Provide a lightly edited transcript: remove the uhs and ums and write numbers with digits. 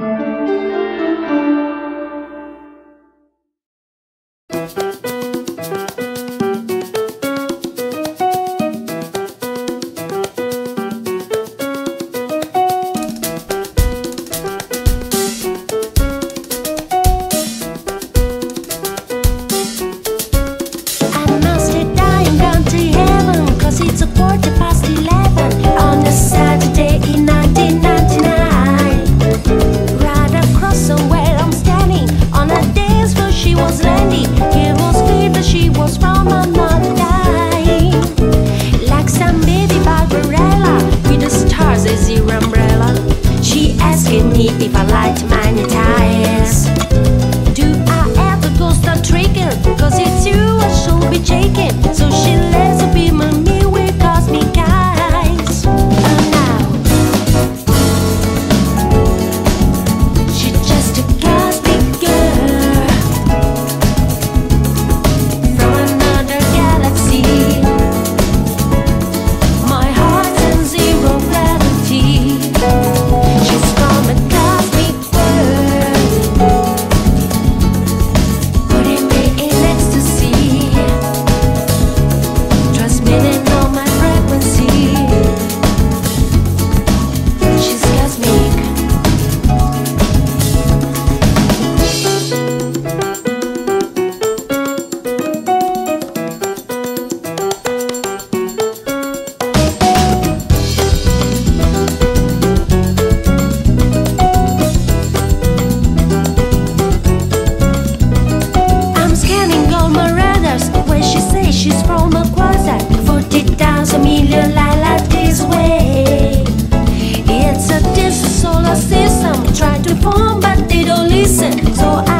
If I like to magnetize, do I ever go start tricking? Cause it's you I should be taking. So she lets up in my me with cosmic eyes. Oh now, she's just a cosmic girl from another galaxy. My heart's in zero gravity. She's from a cosmic world, putting me in ecstasy, transmitting all my frequency. She's cosmic. I'm scanning all my radars when she says she's from a quasar, 40,000 million light this way. It's a distant solar system, try to form but they don't listen. So